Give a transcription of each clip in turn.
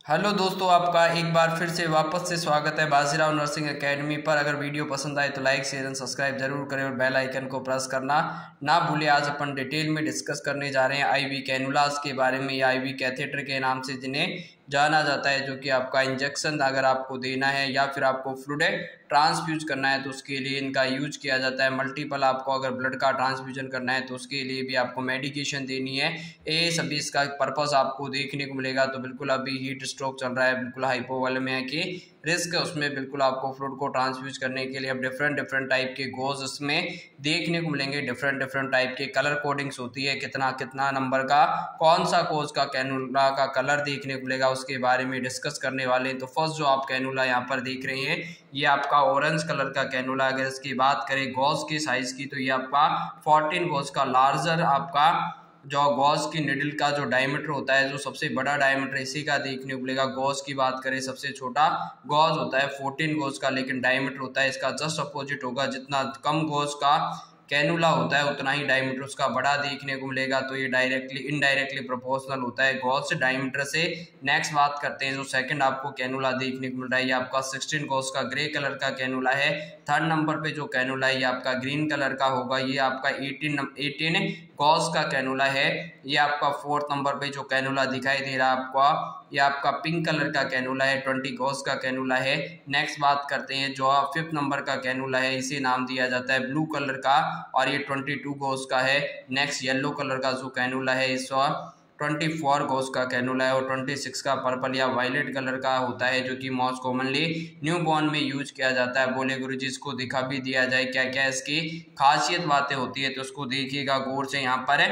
Hello दोस्तों, आपका एक बार फिर से वापस से स्वागत है बाजीराव नर्सिंग एकेडमी पर। अगर वीडियो पसंद आए तो लाइक शेयर एंड सब्सक्राइब जरूर करें और बेल आइकन को प्रेस करना ना भूलें। आज अपन डिटेल में डिस्कस करने जा रहे हैं आईवी कैनुलास के बारे में, या आईवी कैथेटर के नाम से जिन्हें जाना जाता है, जो कि आपका इंजेक्शन अगर आपको देना है या फिर आपको फ्लूइड ट्रांसफ्यूज करना है तो उसके लिए इनका यूज किया जाता है। मल्टीपल आपको अगर ब्लड का ट्रांसफ्यूजन करना है तो उसके लिए भी आपको मेडिकेशन देनी है। ये सभी इसका पर्पस आपको देखने को मिलेगा। तो बिल्कुल अभी हीट स्ट्रोक चल रहा है, बिल्कुल हाइपोवोलेमिया की रिस्क है, उसमें बिल्कुल आपको फ्लूइड को ट्रांसफ्यूज करने के लिए अब डिफरेंट टाइप के गोज इसमें देखने को मिलेंगे। डिफरेंट टाइप के कलर कोडिंग्स होती है, कितना कितना नंबर का कौन सा गोज का कैनुला का कलर देखने को मिलेगा उसके बारे में डिस्कस करने वाले हैं। तो फर्स्ट जो आप कैनुला यहाँ पर देख रहे हैं ये आपका ऑरेंज कलर का कैनुला। अगर इसकी बात करें गॉज के साइज की तो ये आपका 14 गॉज का लार्जर आपका जो गॉज की निडल का जो डायमीटर होता है, जो सबसे बड़ा डायमीटर इसी का देखने को मिलेगा। गॉज की बात करें सबसे छोटा गॉज होता है 14 गॉज का, लेकिन डायमीटर होता है इसका जस्ट अपोजिट होगा। जितना कम गॉज का कैनुला होता है उतना ही डायमीटर उसका बड़ा देखने को मिलेगा। तो ये डायरेक्टली इनडायरेक्टली प्रोपोर्शनल होता है गॉज से डायमीटर से। नेक्स्ट बात करते हैं, जो सेकंड आपको कैनुला देखने को मिल रहा है ये आपका 16 गॉज का ग्रे कलर का कैनुला है। थर्ड नंबर पे जो कैनुला है ये आपका ग्रीन कलर का होगा, ये आपका 18 गॉज का कैनुला है। ये आपका फोर्थ नंबर पे जो कैनुला दिखाई दे रहा है आपको, ये आपका पिंक कलर का कैनुला है, 20 गॉज का कैनुला है। नेक्स्ट बात करते हैं, जो फिफ्थ नंबर का कैनुला है इसे नाम दिया जाता है ब्लू कलर का और ये 22 गॉज का है। नेक्स्ट येलो कलर का जो कैनुला है इस 24 गॉज का कैनुला है और 26 का पर्पल या वायलेट कलर का होता है, जो कि मोस्ट कॉमनली न्यूबॉर्न में यूज किया जाता है। बोले गुरुजी इसको दिखा भी दिया जाए क्या क्या इसकी खासियत बातें होती है, तो उसको देखिएगा गौर से। यहाँ पर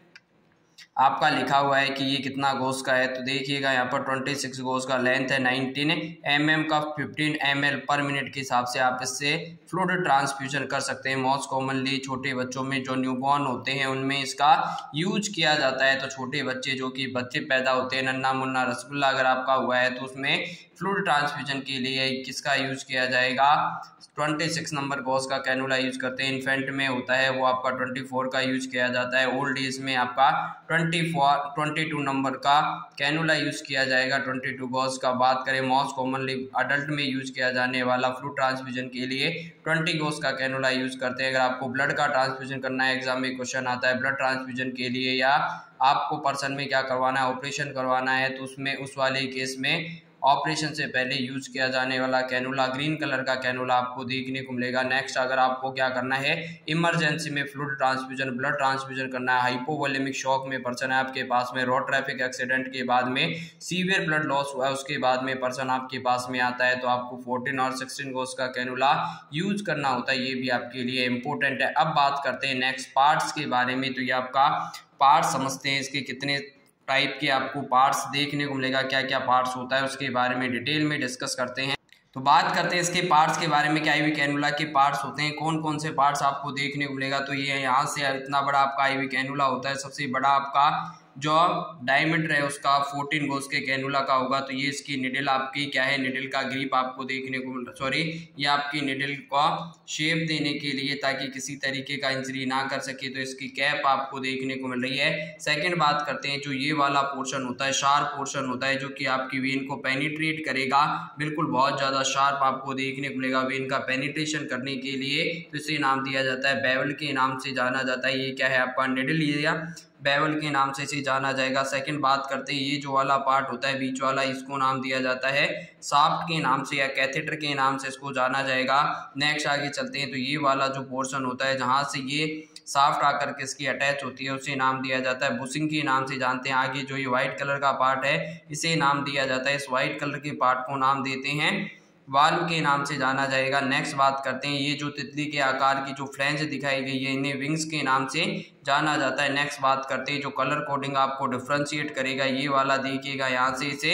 आपका लिखा हुआ है कि ये कितना गोज का है, तो देखिएगा यहाँ पर 26 गोज का लेंथ है, 19 mm का 15 ml पर मिनट के हिसाब से आप इससे फ्लूइड ट्रांसफ्यूजन कर सकते हैं। मोस्ट कॉमनली छोटे बच्चों में जो न्यूबॉर्न होते हैं उनमें इसका यूज किया जाता है। तो छोटे बच्चे जो कि बच्चे पैदा होते हैं, नन्ना मुन्ना रसगुल्ला अगर आपका हुआ है तो उसमें फ्लूइड ट्रांसफ्यूजन के लिए किसका यूज किया जाएगा, 26 नंबर गॉज का कैनुला यूज करते हैं। इन्फेंट में होता है वो आपका 24 का यूज किया जाता है। ओल्ड एज में आपका 22 नंबर का कैनुला यूज किया जाएगा, 22 गॉज का। बात करें मोस्ट कॉमनली अडल्ट में यूज किया जाने वाला फ्लूइड ट्रांसफ्यूजन के लिए 20 गॉज का कैनुला यूज करते हैं। अगर आपको ब्लड का ट्रांसफ्यूजन करना है, एग्जाम में क्वेश्चन आता है ब्लड ट्रांसफ्यूजन के लिए या आपको पर्सन में क्या करवाना है, ऑपरेशन करवाना है, तो उसमें उस वाले केस में ऑपरेशन से पहले यूज किया जाने वाला कैनुला ग्रीन कलर का कैनुला आपको देखने को मिलेगा। नेक्स्ट अगर आपको क्या करना है, इमरजेंसी में फ्लूइड ट्रांसफ्यूजन ब्लड ट्रांसफ्यूजन करना है, हाइपोवोलेमिक शॉक में पर्सन है आपके पास में, रोड ट्रैफिक एक्सीडेंट के बाद में सीवियर ब्लड लॉस हुआ है उसके बाद में पर्सन आपके पास में आता है, तो आपको 14 और 16 गॉज का कैनुला यूज करना होता है। ये भी आपके लिए इंपॉर्टेंट है। अब बात करते हैं नेक्स्ट पार्ट्स के बारे में। तो ये आपका पार्ट समझते हैं, इसके कितने टाइप के आपको पार्ट्स देखने को मिलेगा, क्या क्या पार्ट्स होता है उसके बारे में डिटेल में डिस्कस करते हैं। तो बात करते हैं इसके पार्ट्स के बारे में, क्या आईवी कैनुला के पार्ट्स होते हैं, कौन कौन से पार्ट्स आपको देखने को मिलेगा। तो ये यहाँ से इतना बड़ा आपका आईवी कैनुला होता है। सबसे बड़ा आपका जो डायमीटर है उसका 14 गॉज के कैनुला का होगा। तो ये इसकी निडल आपकी क्या है, निडल का ग्रिप आपको देखने को ये आपकी निडल का शेप देने के लिए, ताकि किसी तरीके का इंजरी ना कर सके, तो इसकी कैप आपको देखने को मिल रही है। सेकंड बात करते हैं, जो ये वाला पोर्शन होता है शार्प पोर्शन होता है, जो कि आपकी वेन को पेनिट्रेट करेगा, बिल्कुल बहुत ज़्यादा शार्प आपको देखने को मिलेगा वेन का पेनिट्रेशन करने के लिए। तो इसे नाम दिया जाता है बेवल के नाम से जाना जाता है। ये क्या है आपका निडल एरिया, बेवल के नाम से इसे जाना जाएगा। सेकंड बात करते हैं, ये जो वाला पार्ट होता है बीच वाला, इसको नाम दिया जाता है शाफ्ट के नाम से या कैथेटर के नाम से इसको जाना जाएगा। नेक्स्ट आगे चलते हैं, तो ये वाला जो पोर्शन होता है जहाँ से ये शाफ्ट आकर के इसकी अटैच होती है उसे नाम दिया जाता है बुशिंग के नाम से जानते हैं। आगे जो ये व्हाइट कलर का पार्ट है इसे नाम दिया जाता है, इस व्हाइट कलर के पार्ट को नाम देते हैं वाल्व के नाम से जाना जाएगा। नेक्स्ट बात करते हैं, ये जो तितली के आकार की जो फ्लैंज दिखाई गई है इन्हें विंग्स के नाम से जाना जाता है। नेक्स्ट बात करते हैं, जो कलर कोडिंग आपको डिफ्रेंशिएट करेगा ये वाला देखिएगा यहाँ से इसे,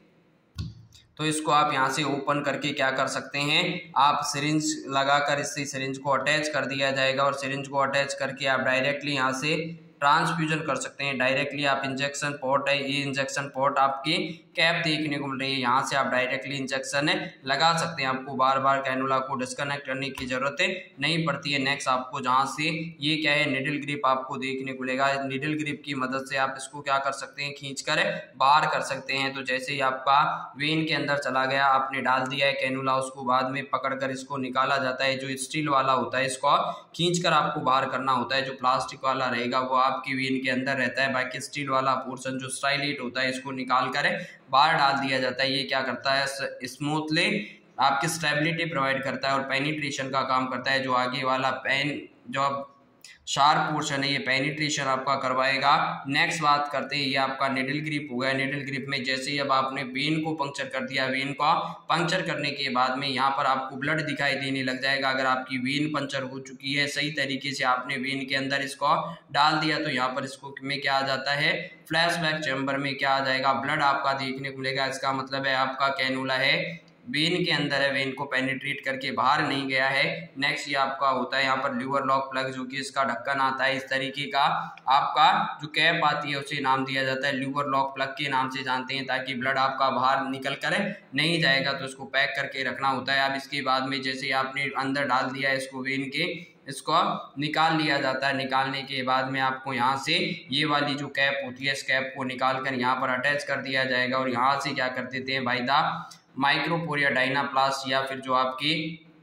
तो इसको आप यहाँ से ओपन करके क्या कर सकते हैं, आप सिरिंज लगाकर इससे सिरिंज को अटैच कर दिया जाएगा और सिरिंज को अटैच करके आप डायरेक्टली यहाँ से ट्रांसफ्यूजन कर सकते हैं। डायरेक्टली आप इंजेक्शन पोर्ट है, ये इंजेक्शन पोर्ट आपकी कैप देखने को मिल रही है। यहाँ से आप डायरेक्टली इंजेक्शन लगा सकते हैं, आपको बार बार कैनुला को डिस्कनेक्ट करने की जरूरत नहीं पड़ती है। नेक्स्ट आपको जहाँ से ये क्या है निडल ग्रिप आपको देखने को मिलेगा। निडल ग्रिप की मदद से आप इसको क्या कर सकते हैं, खींच कर बाहर कर सकते हैं। तो जैसे ही आपका वेन के अंदर चला गया, आपने डाल दिया है कैनुला, उसको बाद में पकड़कर इसको निकाला जाता है। जो स्टील वाला होता है इसको खींचकर आपको बाहर करना होता है, जो प्लास्टिक वाला रहेगा वो आपकी वेन के अंदर रहता है। बाकी स्टील वाला पोर्शन जो स्टाइलेट होता है इसको निकाल कर बाहर डाल दिया जाता है। ये क्या करता है, स्मूथली आपकी स्टेबिलिटी प्रोवाइड करता है और पेनिट्रेशन का काम करता है। जो आगे वाला पेन जो शार्प पोर्शन है ये पेनिट्रेशन आपका करवाएगा। नेक्स्ट बात करते हैं, ये आपका निडल ग्रिप हो गया। निडल ग्रिप में जैसे ही अब आपने वेन को पंक्चर कर दिया, वेन को पंक्चर करने के बाद में यहाँ पर आपको ब्लड दिखाई देने लग जाएगा। अगर आपकी वेन पंक्चर हो चुकी है, सही तरीके से आपने वेन के अंदर इसको डाल दिया, तो यहाँ पर इसको में क्या आ जाता है, फ्लैशबैक चैम्बर में क्या आ जाएगा, ब्लड आपका देखने को मिलेगा। इसका मतलब है आपका कैनुला है वेन के अंदर है, वेन को पेनिट्रेट करके बाहर नहीं गया है। नेक्स्ट ये आपका होता है यहाँ पर लीवर लॉक प्लग, जो कि इसका ढक्कन आता है। इस तरीके का आपका जो कैप आती है उसे नाम दिया जाता है लीवर लॉक प्लग के नाम से जानते हैं, ताकि ब्लड आपका बाहर निकल कर नहीं जाएगा, तो इसको पैक करके रखना होता है। अब इसके बाद में जैसे आपने अंदर डाल दिया है इसको वेन के, इसको निकाल लिया जाता है। निकालने के बाद में आपको यहाँ से ये वाली जो कैप होती है, इस कैप को निकाल कर यहाँ पर अटैच कर दिया जाएगा और यहाँ से क्या कर देते हैं भाई दा माइक्रोपोरिया डायनाप्लास्ट या फिर जो आपकी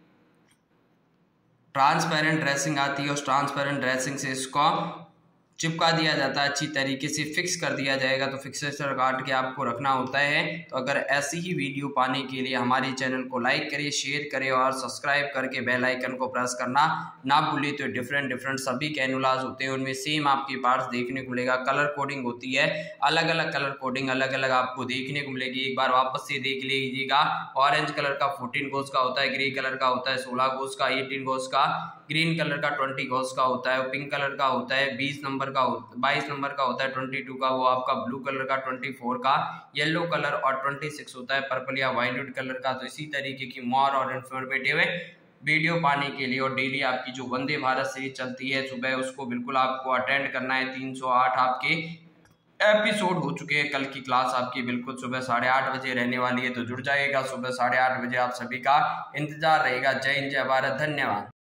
ट्रांसपेरेंट ड्रेसिंग आती है, उस ट्रांसपेरेंट ड्रेसिंग से इसको चिपका दिया जाता है, अच्छी तरीके से फिक्स कर दिया जाएगा। तो फिक्सेशन काट के आपको रखना होता है। तो अगर ऐसी ही वीडियो पाने के लिए हमारे चैनल को लाइक करें, शेयर करें और सब्सक्राइब करके बेल आइकन को प्रेस करना ना भूलें। तो डिफरेंट सभी कैनुलाज होते हैं, उनमें सेम आपके पार्ट्स देखने को मिलेगा। कलर कोडिंग होती है, अलग अलग कलर कोडिंग अलग अलग आपको देखने को मिलेगी। एक बार वापस से देख लीजिएगा। ऑरेंज कलर का 14 गोज का होता है, ग्रे कलर का होता है 16 गोज का, 18 गोज का, ग्रीन कलर का 20 गोज का होता है, पिंक कलर का होता है 22 नंबर का होता है, 22 का वो आपका ब्लू कलर का, 24 का, येलो कलर और 26 होता है पर्पल या वायलेट कलर का। तो इसी तरीके की मोर और इन्फॉर्मेटिव वीडियो पाने के लिए और डेली आपकी जो वंदे भारत सीरीज चलती है सुबह, उसको बिल्कुल आपको अटेंड करना है। 308 आपके एपिसोड हो चुके हैं। कल की क्लास आपकी बिल्कुल सुबह 8:30 बजे रहने वाली है, तो जुड़ जाइएगा। सुबह 8:30 बजे आप सभी का इंतजार रहेगा। जय हिंद, जय भारत, धन्यवाद।